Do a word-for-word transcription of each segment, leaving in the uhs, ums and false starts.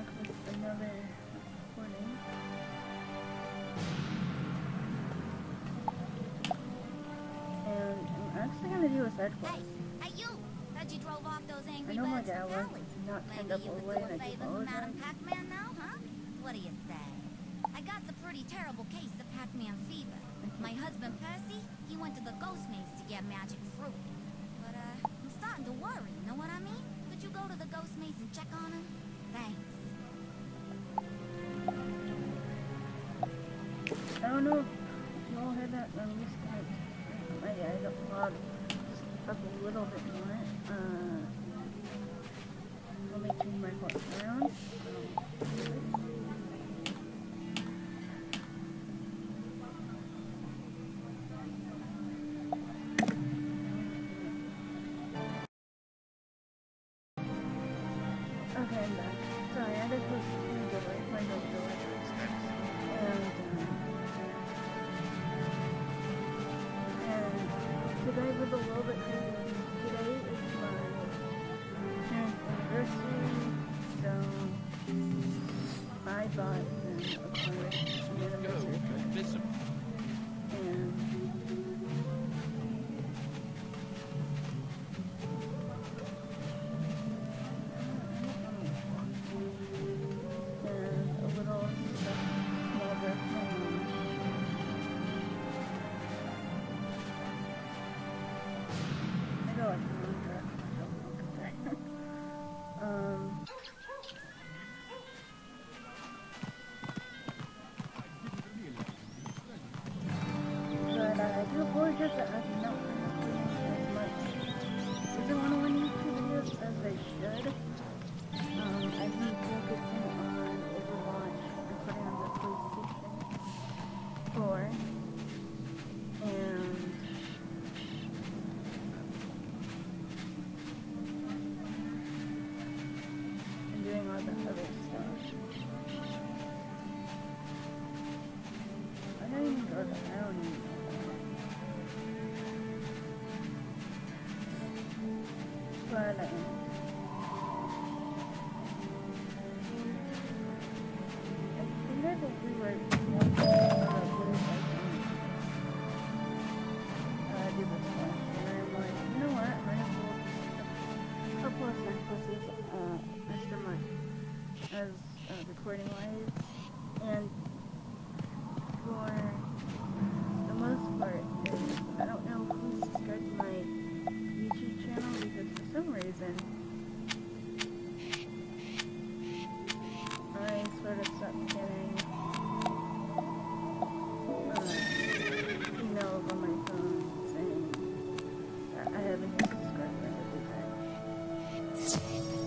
back with another recording. And I'm actually gonna do a side quest. Hey, hey you! Thought you drove off those angry I know my birds dad from was Cali. not turned Maybe up you all the could way, do and a I favor for apologize. Madam Pac-Man now, huh? What do you say? I got a pretty terrible case of Pac-Man fever. My husband Percy, he went to the ghost maze to get magic fruit. But uh, I'm starting to worry, know what I mean? Could you go to the ghost maze and check on him? Thanks. I don't know if you all heard that, but I'm just gonna turn my eyes up loud, just up a little bit more. Uh, let me turn my horse around. Um, Okay, I'm back. Sorry, I had to close the door, my dog door. And, um, and today was a little bit crazy. Today is my parents' anniversary, so I bought them a card, an anniversary card. And um, but uh, I do apologize that I've not been uploading as much Wizard one oh one YouTube videos as I should. Um, I've been focusing on Overwatch and putting on the PlayStation four, and and doing all the other stuff. I don't even go to I don't even know. But um, I think I will rewrite one uh, uh, do this one. And I'm like, you know what? I'm gonna pull a couple of side pussies uh, extra month as uh, recording wise. And for the most part, is, I don't know who subscribed to my YouTube channel because for some reason I sort of stopped getting uh, emails on my phone saying that I have a new subscriber every time.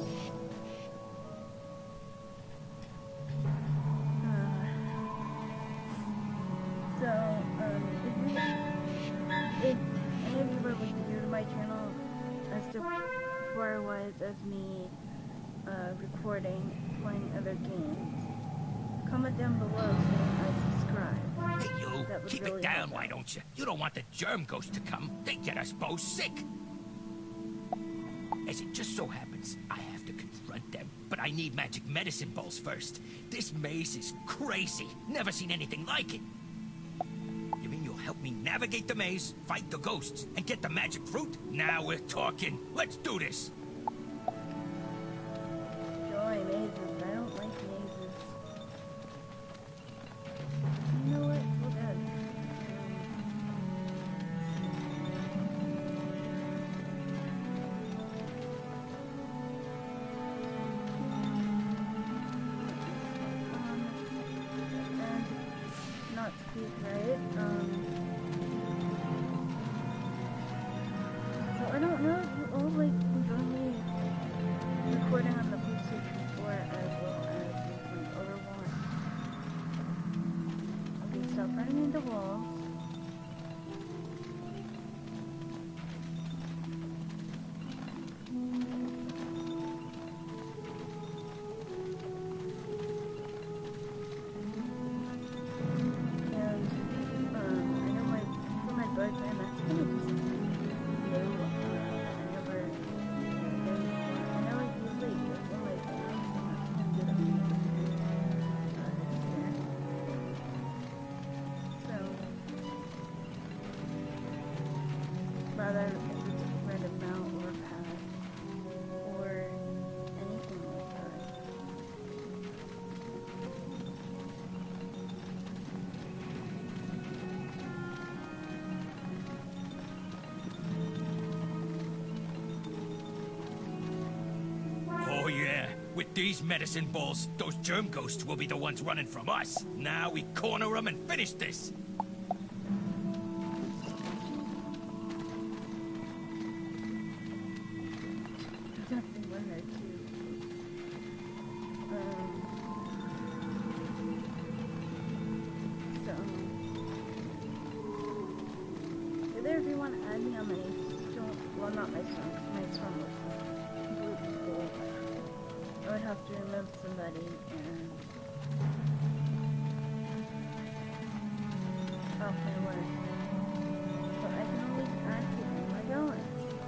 Uh, so, um, if, we, if any of you were looking new to my channel as to where I was as me uh, recording, playing other games, comment down below saying I subscribe. Hey, you! That would Keep really it down, help why out. don't you? You don't want the germ ghosts to come. They get us both sick. As it just so happens, I have to confront them, but I need magic medicine balls first. This maze is crazy. Never seen anything like it. You mean you'll help me navigate the maze, fight the ghosts, and get the magic fruit? Now we're talking. Let's do this. Joy mazes. I don't like mazes. You know what? We're good. And not speak right. Um, so I don't know if you all like enjoy me whether it's read about or pad or anything like that. Oh yeah, with these medicine balls, those germ ghosts will be the ones running from us. Now we corner them and finish this. Definitely one there too. Um, so, hey there, if you want to add me on my stone, well, not my stone, because my stone was completely full. I would have to remove somebody and off my work. But I can always add people in my going.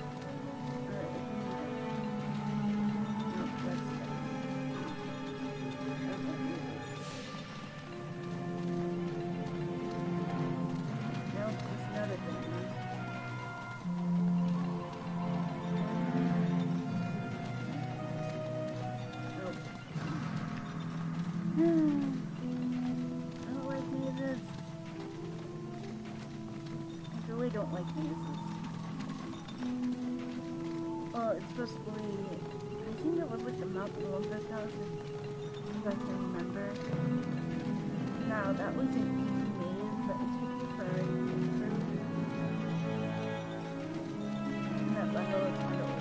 Don't like mazes. Well, it's supposed to be, I think it was like the Mount Olympus house, if I can remember. Now, that was an easy maze, but it took me forever to get through. And that bundle is kind of old.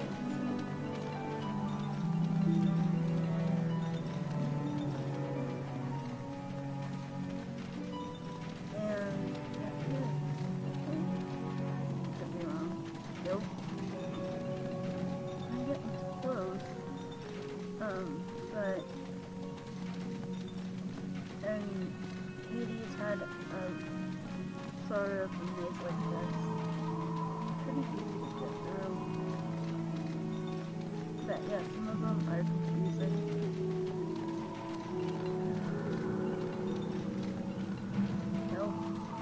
Sort of a maze like this. Pretty easy to get through. But yeah, some of them are confusing. Nope.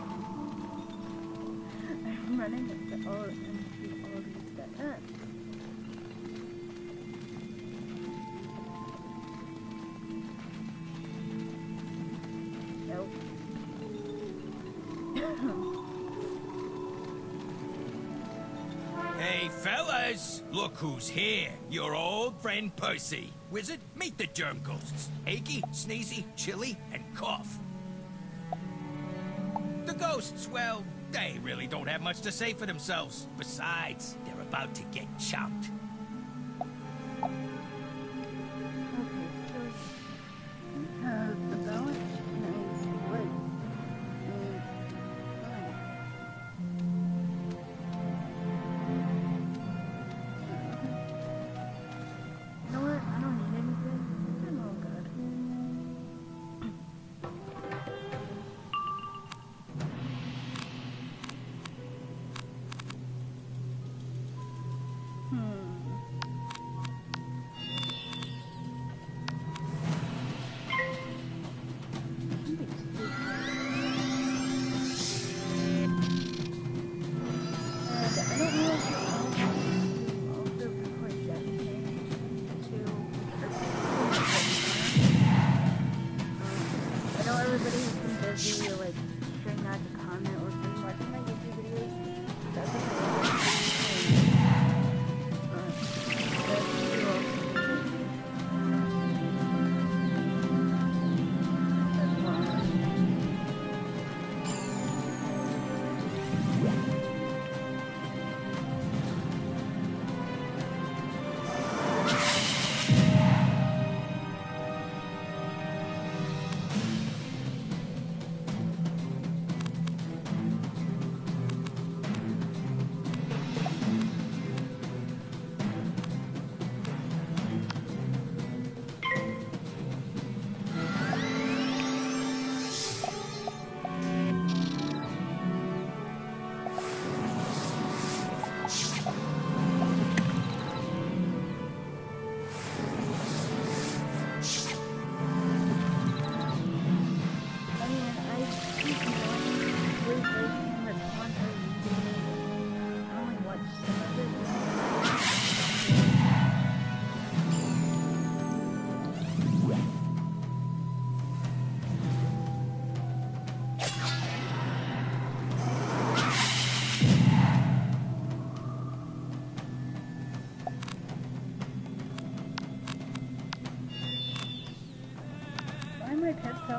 I'm running into all, into all these dead ends. Nope. Hey, fellas! Look who's here. Your old friend Percy. Wizard, meet the germ ghosts. Achy, sneezy, chilly, and cough. The ghosts, well, they really don't have much to say for themselves. Besides, they're about to get chopped.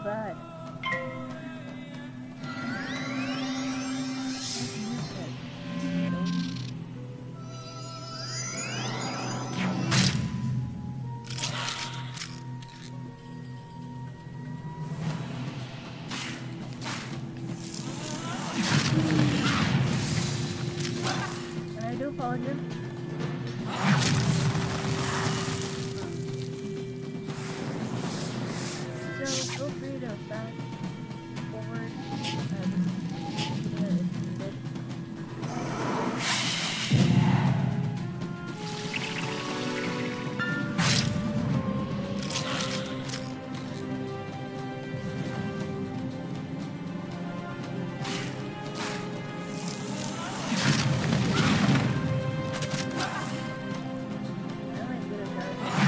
bad. And I do apologize. So feel free to fast forward uh, the bit. I might get a guard.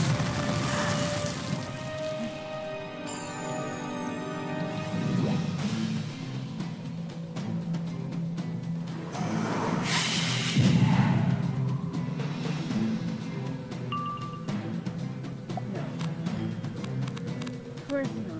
No. Of course not.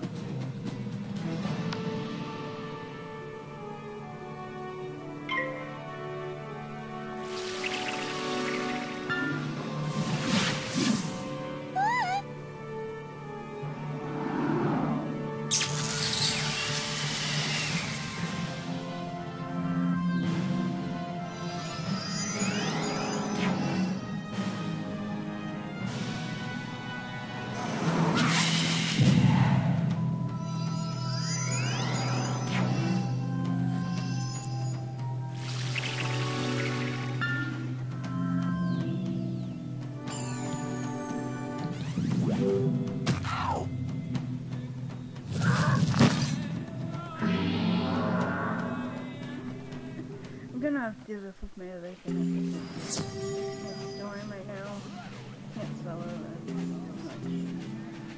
I'm gonna have to do this with my other thing. I'm snoring right now. Can't swallow that too much.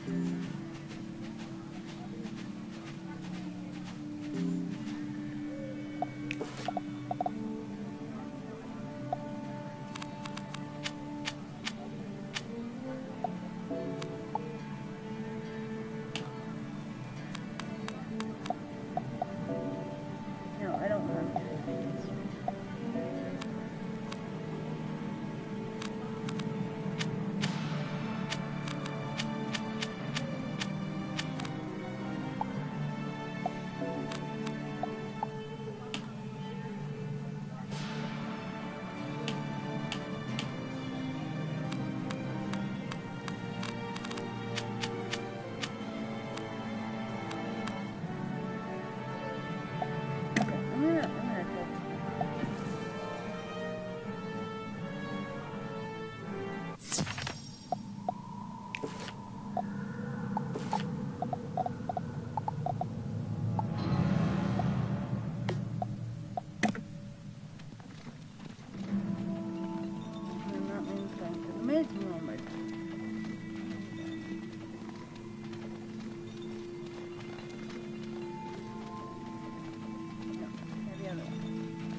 No, I don't want to. Okay, I'm gonna, I'm gonna try. I'm not main thing, because I'm making one more time. No, try the other one.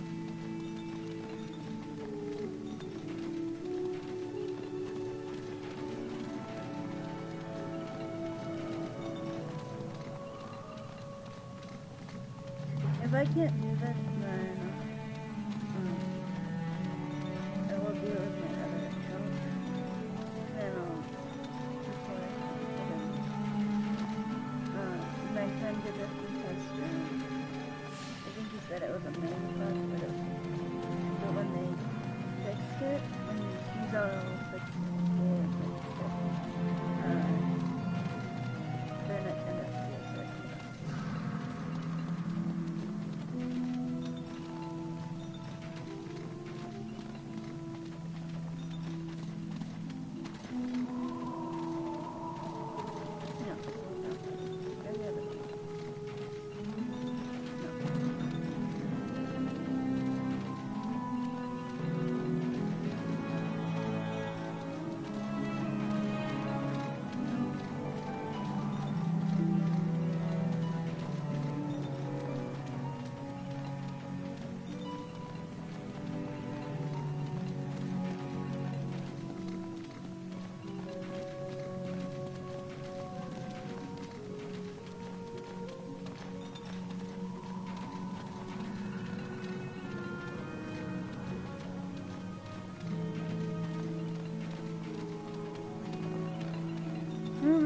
If I can't do this, then um, I will do it with my other account. Then I'll record it. Uh, my friend did this because um, I think he said it was a main bug, but, it, but when they fixed it, when he's all fixed it, and fixed it, uh, then it ended up being fixed.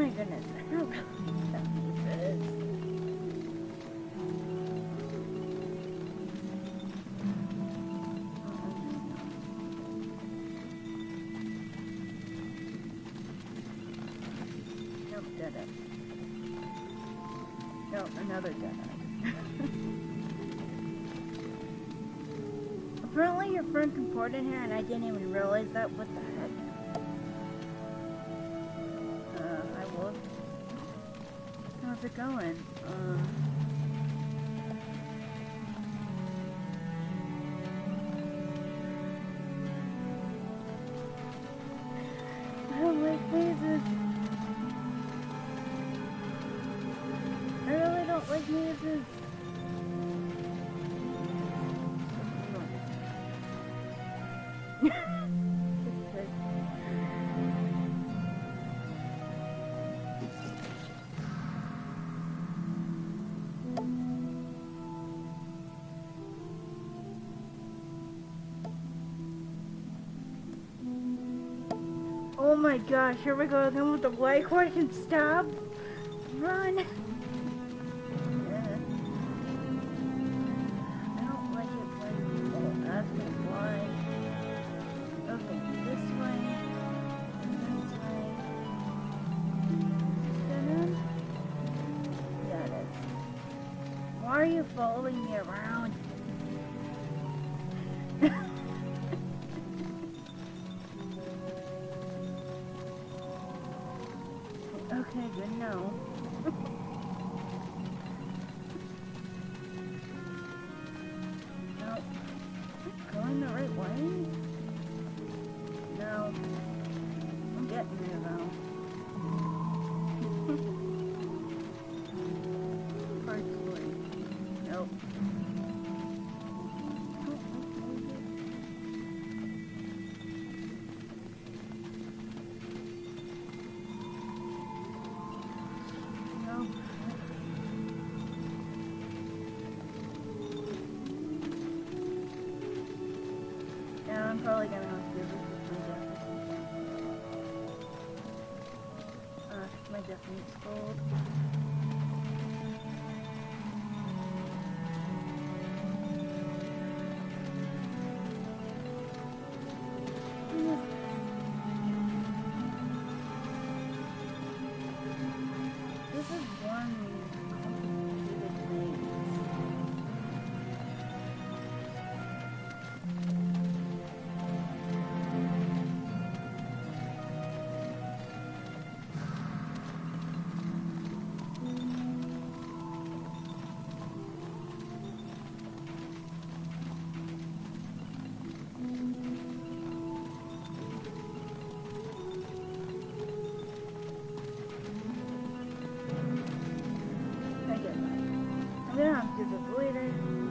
my goodness, I don't really know what that is. Nope, dead end. Nope, another dead end. Apparently your friend comported here and I didn't even realize that. What the heck? Uh, I will. How's it going? Um. I don't like mazes. I really don't like mazes. Oh my gosh, here we go again with the white question. Stop! Run! Yeah. I don't like it when people ask me why. Okay, this way. This way. Dead end? Yeah, it is. Why are you following me around? Okay, good no. No. Going the right way? No. I'm getting there though. Partially. Nope. I'm probably gonna have to do this with my death. Uh, my death needs gold. This is one complicated maze. I'm gonna have to do this later.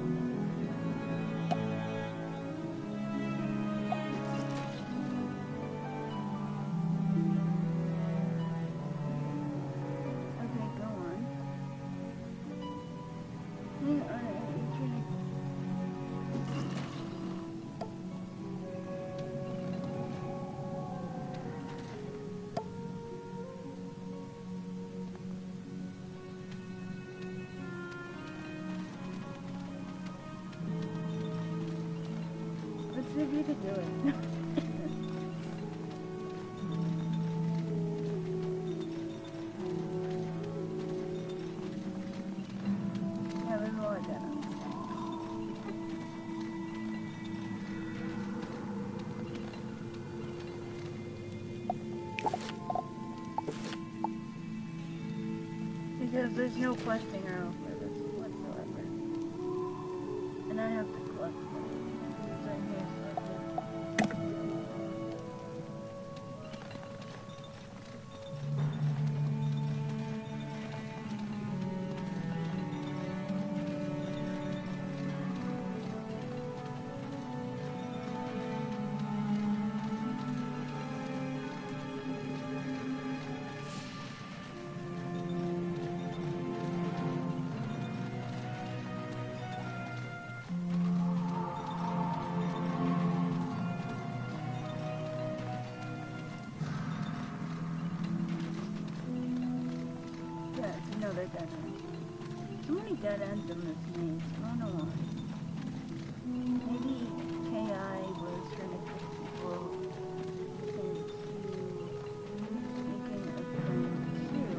Okay, go on. Hang on, I'm trying Let's see if you can do it. Yeah, there's a lot of dead ends. Because there's no questing around for this whatsoever. And I have to collect them. So I'm here, so I can- of dead ends. So many dead ends in this maze. I don't know why. Maybe K I was trying to trick people into making a friend too.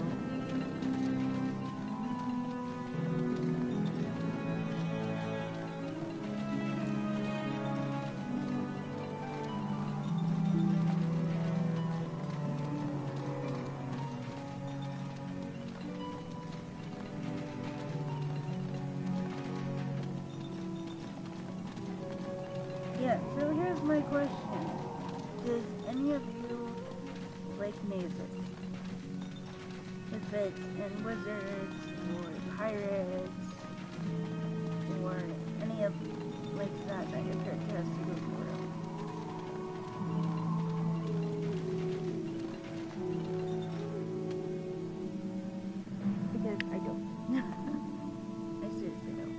Yeah, so here's my question. Does any of you like mazes? If it's in Wizards, or Pirates, or any of like that that your character has to go through. Because I don't. I seriously don't.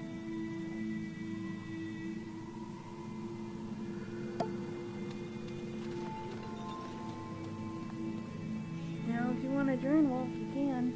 Now, if you want to join Wolf, you can.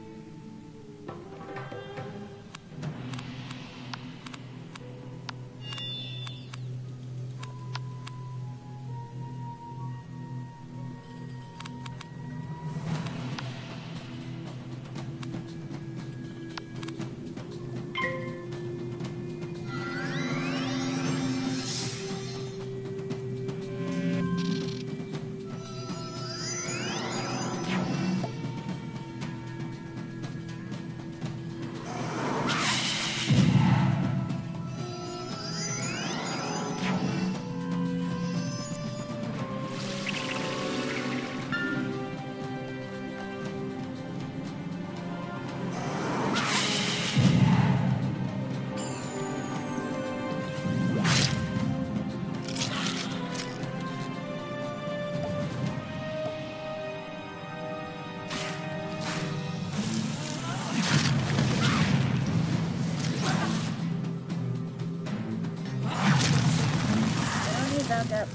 Back up.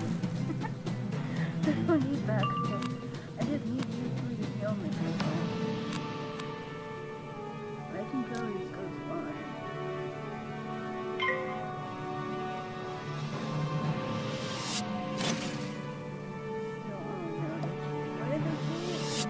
I don't need back up. I just need you two to heal me. I can kill these ghosts fine. Still, oh no. Where did they shoot?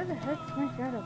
the heck's my shadow?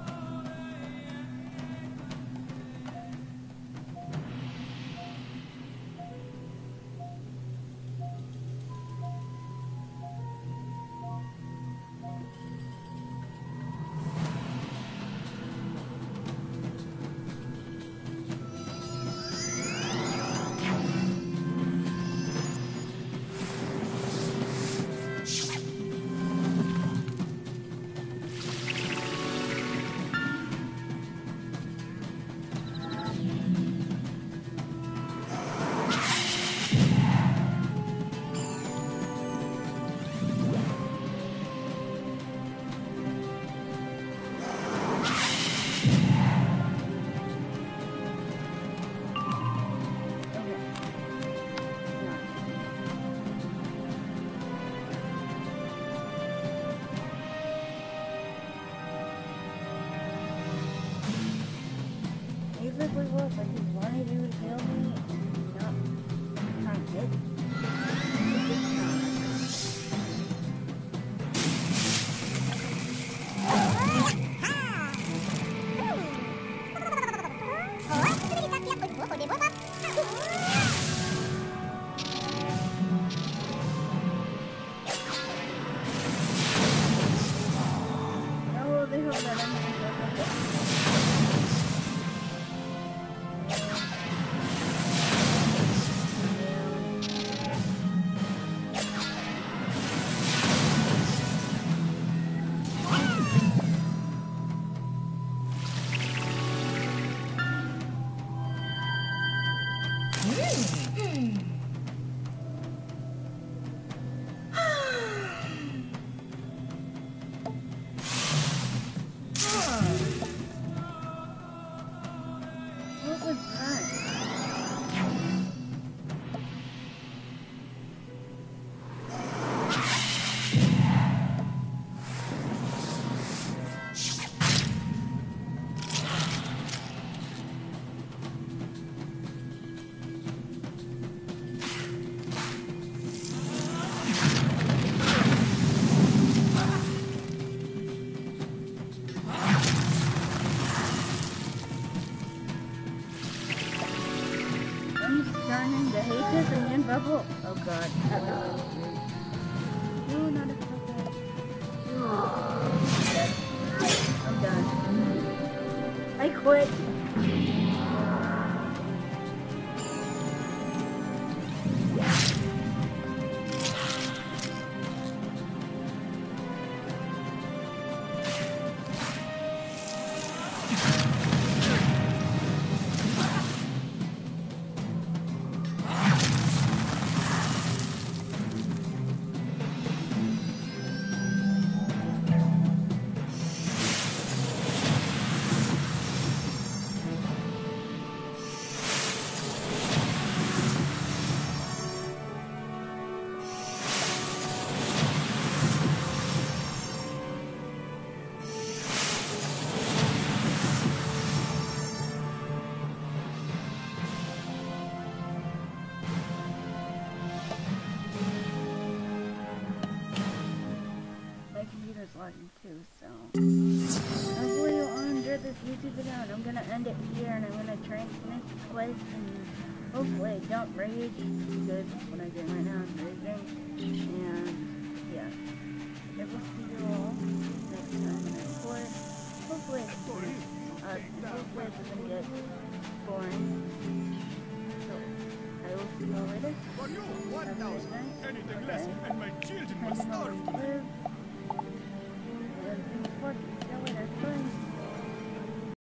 Basically what, but he wanted you to kill me and not try to hit me. No, they hope that I'm going to What was that? Starting to hate this and then bubble. Oh god. No, not a fucker. I'm done. I quit. Lagging too, so hopefully you'll enjoy this YouTube video, and I'm gonna end it here, and I'm gonna try and finish this quest, and hopefully I don't rage, because what I'm doing right now is raging, and yeah, I will see you all next time when I record. Hopefully it's boring, uh, hopefully it doesn't get boring, so I will see you all later. Have a good night. Anything less, and my children must Depending on starve. where you live.